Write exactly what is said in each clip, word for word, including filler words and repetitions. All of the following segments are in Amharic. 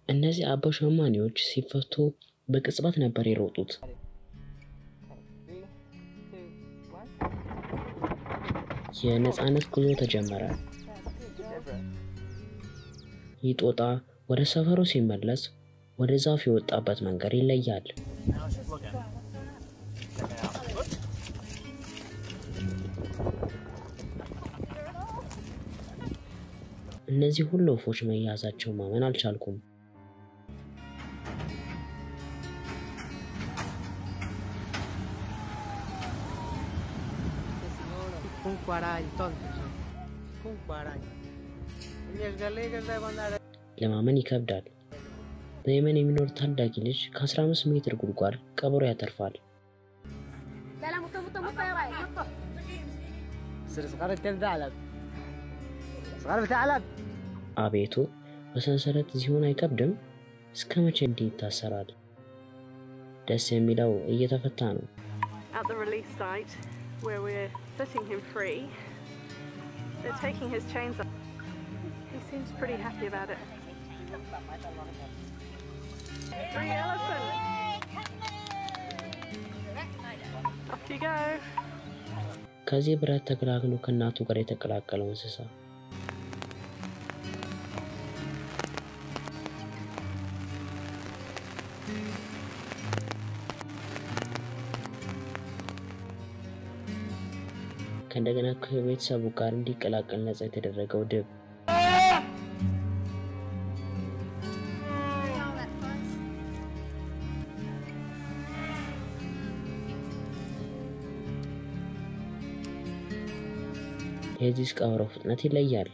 እነዚህ አቦ ሸማኔዎች ሲፈቱ በቅጽበት ነበር የሮጡት። የነፃነት ጉዞ ተጀመረ። ይጦጣ ወደ ሰፈሩ ሲመለስ ወደ ዛፍ የወጣበት መንገድ ይለያል። እነዚህ ሁሉ ወፎች መያዛቸው ማመን አልቻልኩም። ለማመን ይከብዳል። በየመን የሚኖር ታዳጊ ልጅ ከ15 ሜትር ጉድጓድ ቀብሮ ያተርፋል። አቤቱ በሰንሰለት ዚሆን አይከብድም? እስከ መቼ እንዲህ ይታሰራል? ደስ የሚለው እየተፈታ ነው። At the release site where we're setting him free, they're taking his chains off. He seems pretty happy about it. Free elephant! Off you go! ከዚህ ብረት ተገላግሎ ከናቱ ጋር የተቀላቀለው እንስሳ ከእንደገና ከቤተሰቡ ጋር እንዲቀላቀል ነፃ የተደረገው ድብ የዚህ ቀብሮ ፍጥነት ይለያል።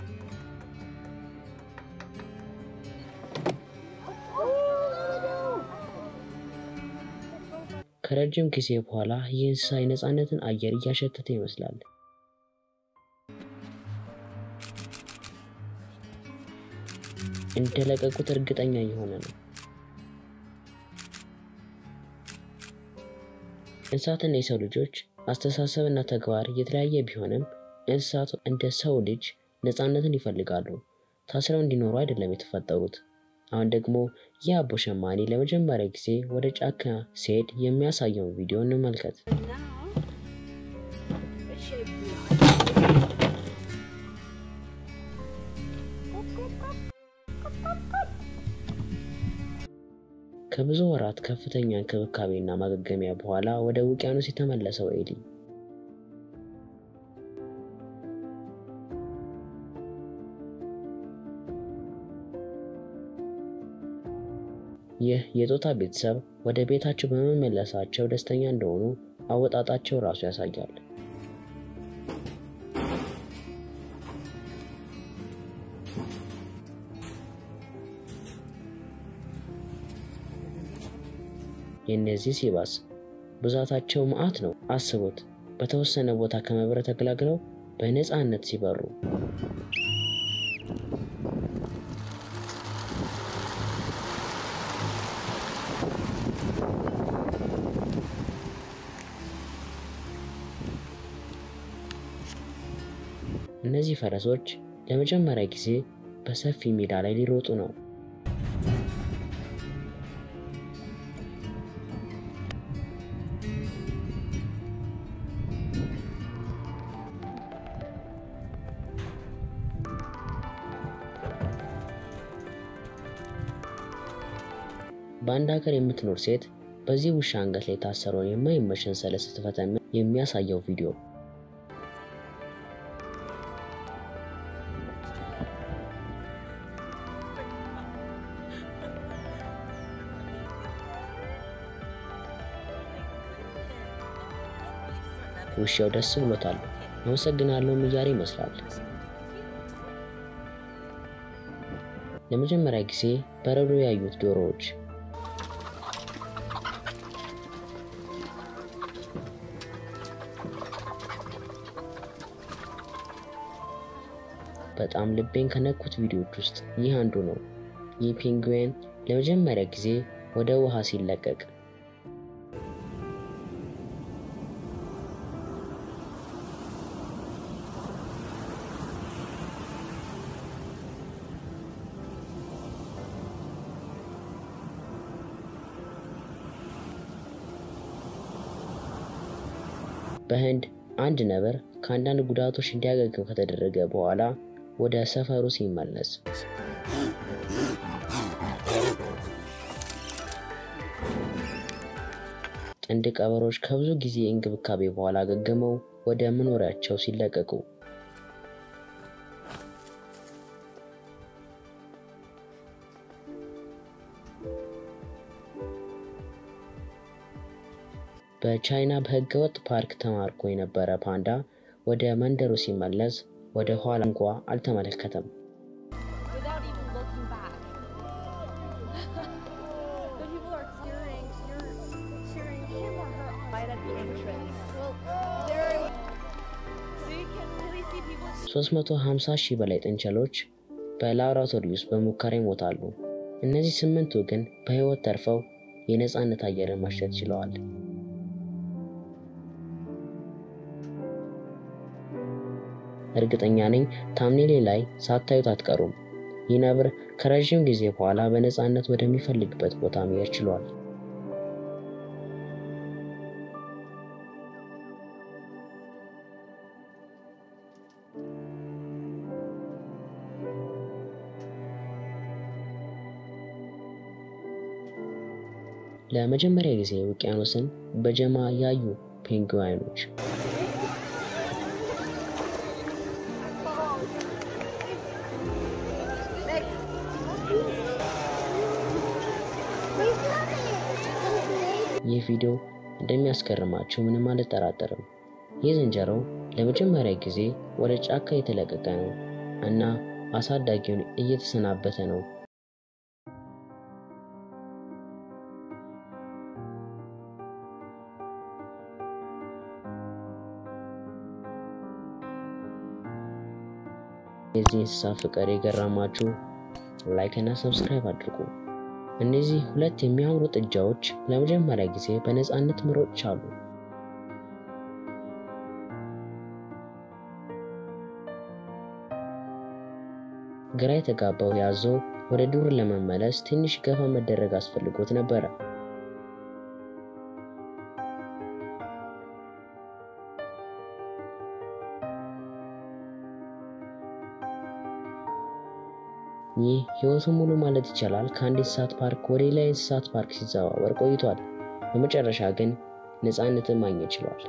ከረጅም ጊዜ በኋላ የእንስሳ የነፃነትን አየር እያሸተተ ይመስላል። እንደለቀቁት እርግጠኛ የሆነ ነው። እንስሳትና የሰው ልጆች አስተሳሰብና ተግባር የተለያየ ቢሆንም እንስሳት እንደ ሰው ልጅ ነፃነትን ይፈልጋሉ። ታስረው እንዲኖሩ አይደለም የተፈጠሩት። አሁን ደግሞ የአቦ ሸማኔ ለመጀመሪያ ጊዜ ወደ ጫካ ሲሄድ የሚያሳየው ቪዲዮ እንመልከት። ከብዙ ወራት ከፍተኛ እንክብካቤና ማገገሚያ በኋላ ወደ ውቅያኖስ የተመለሰው ኤሊ ይህ የጦጣ ቤተሰብ ወደ ቤታቸው በመመለሳቸው ደስተኛ እንደሆኑ አወጣጣቸው ራሱ ያሳያል። የነዚህ ሲባስ ብዛታቸው ማአት ነው። አስቡት፣ በተወሰነ ቦታ ከመብረር ተገላግለው በነፃነት ሲበሩ። እነዚህ ፈረሶች ለመጀመሪያ ጊዜ በሰፊ ሜዳ ላይ ሊሮጡ ነው። በአንድ ሀገር የምትኖር ሴት በዚህ ውሻ አንገት ላይ ታሰረውን የማይመች ሰንሰለት ስትፈታ የሚያሳየው ቪዲዮ ውሻው ደስ ብሎታል። አመሰግናለሁ እያለ ይመስላል። ለመጀመሪያ ጊዜ በረዶ ያዩት ዶሮዎች በጣም ልቤን ከነኩት ቪዲዮች ውስጥ ይህ አንዱ ነው። ይህ ፔንግዊን ለመጀመሪያ ጊዜ ወደ ውሃ ሲለቀቅ በህንድ አንድ ነብር ከአንዳንድ ጉዳቶች እንዲያገግም ከተደረገ በኋላ ወደ ሰፈሩ ሲመለስ ጥንድ ቀበሮች ከብዙ ጊዜ እንክብካቤ በኋላ አገግመው ወደ መኖሪያቸው ሲለቀቁ በቻይና በህገወጥ ፓርክ ተማርኮ የነበረ ፓንዳ ወደ መንደሩ ሲመለስ ወደ ኋላ እንኳን አልተመለከተም። ሶስት መቶ ሃምሳ ሺህ በላይ ጥንቸሎች በላብራቶሪ ውስጥ በሙከራ ይሞታሉ። እነዚህ ስምንቱ ግን በህይወት ተርፈው የነፃነት አየርን ማሽተት ችለዋል። እርግጠኛ ነኝ ታምኔሌ ላይ ሳታዩት አትቀሩም። ይህ ነብር ከረጅም ጊዜ በኋላ በነፃነት ወደሚፈልግበት ቦታ መሄድ ችሏል። ለመጀመሪያ ጊዜ ውቅያኖስን በጀማ ያዩ ፔንግዊኖች ይህ ቪዲዮ እንደሚያስገርማችሁ ምንም አልጠራጠርም። ይህ ዝንጀሮ ለመጀመሪያ ጊዜ ወደ ጫካ የተለቀቀ ነው እና አሳዳጊውን እየተሰናበተ ነው። የዚህ እንስሳ ፍቅር የገረማችሁ ላይክ እና ሰብስክራይብ አድርጉ። እነዚህ ሁለት የሚያምሩ ጥጃዎች ለመጀመሪያ ጊዜ በነፃነት መሮጥ ቻሉ። ግራ የተጋባው ያዞ ወደ ዱር ለመመለስ ትንሽ ገፋ መደረግ አስፈልጎት ነበር። ይህ ህይወቱ ሙሉ ማለት ይቻላል ከአንድ እንስሳት ፓርክ ወደ ሌላ እንስሳት ፓርክ ሲዘዋወር ቆይቷል። በመጨረሻ ግን ነፃነትን ማግኘት ችሏል።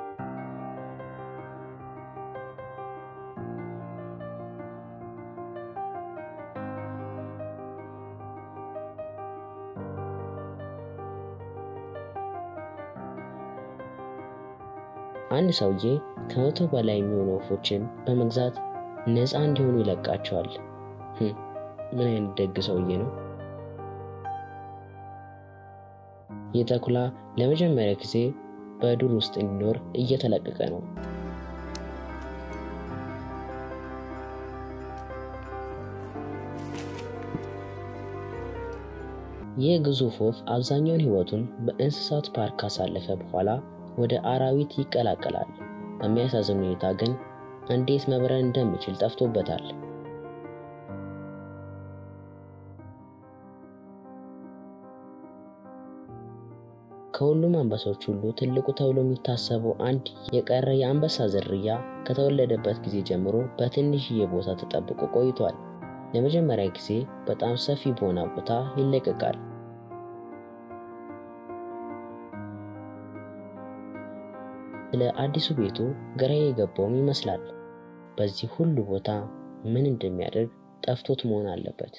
አንድ ሰውዬ ከመቶ በላይ የሚሆኑ ወፎችን በመግዛት ነፃ እንዲሆኑ ይለቃቸዋል። ምን አይነት ደግ ሰውዬ ነው! የተኩላ ለመጀመሪያ ጊዜ በዱር ውስጥ እንዲኖር እየተለቀቀ ነው። ይህ ግዙፍ ወፍ አብዛኛውን ህይወቱን በእንስሳት ፓርክ ካሳለፈ በኋላ ወደ አራዊት ይቀላቀላል። በሚያሳዝን ሁኔታ ግን እንዴት መብረር እንደሚችል ጠፍቶበታል። ከሁሉም አንበሶች ሁሉ ትልቁ ተብሎ የሚታሰበው አንድ የቀረ የአንበሳ ዝርያ ከተወለደበት ጊዜ ጀምሮ በትንሽዬ ቦታ ተጠብቆ ቆይቷል። ለመጀመሪያ ጊዜ በጣም ሰፊ በሆነ ቦታ ይለቀቃል። ስለ አዲሱ ቤቱ ግራ የገባውም ይመስላል። በዚህ ሁሉ ቦታ ምን እንደሚያደርግ ጠፍቶት መሆን አለበት።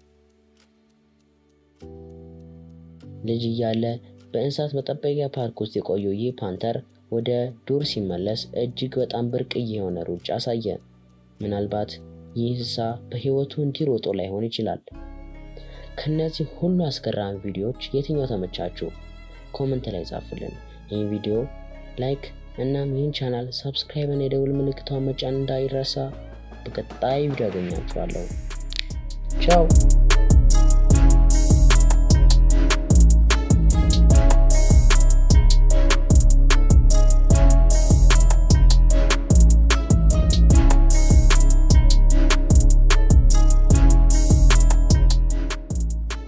ልጅ እያለ በእንስሳት መጠበቂያ ፓርክ ውስጥ የቆየው ይህ ፓንተር ወደ ዱር ሲመለስ እጅግ በጣም ብርቅዬ የሆነ ሩጫ አሳየ። ምናልባት ይህ እንስሳ በህይወቱ እንዲሮጥ ላይሆን ይችላል። ከነዚህ ሁሉ አስገራሚ ቪዲዮዎች የትኛው ተመቻችሁ? ኮሜንት ላይ ጻፉልን። ይህን ቪዲዮ ላይክ እናም ይህን ቻናል ሰብስክራይብ እና የደውል ምልክቷን መጫን እንዳይረሳ። በቀጣይ ቪዲዮ አገኛችኋለሁ። ቻው።